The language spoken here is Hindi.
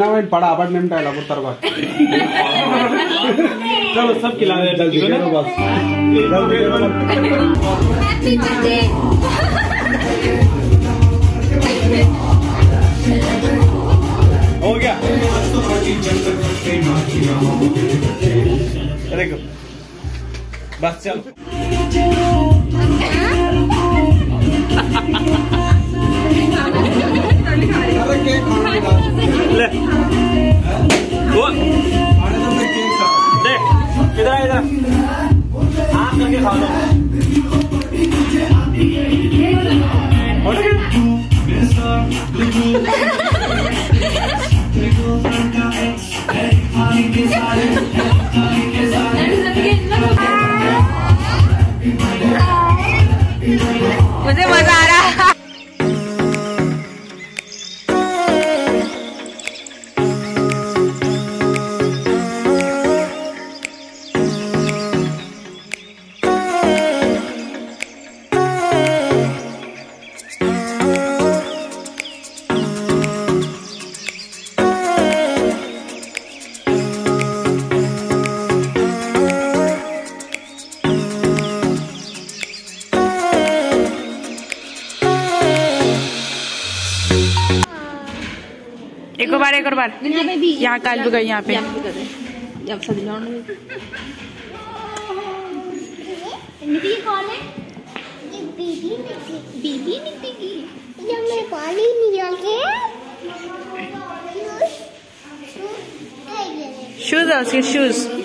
मैंने पढ़ा बट निमटा ला पुत्र बात चलो सब खिला दे जल्दी करो बस हैप्पी बर्थडे हो गया देखो बस चलो ले वो ले इधर इधर आप करके खा लो मुझे मजा आ रहा है। एक और बार यहाँ काल भी गई यहाँ पे कौन है? बीबी निकलेगी जब मैं पानी निकाल के शूज शूज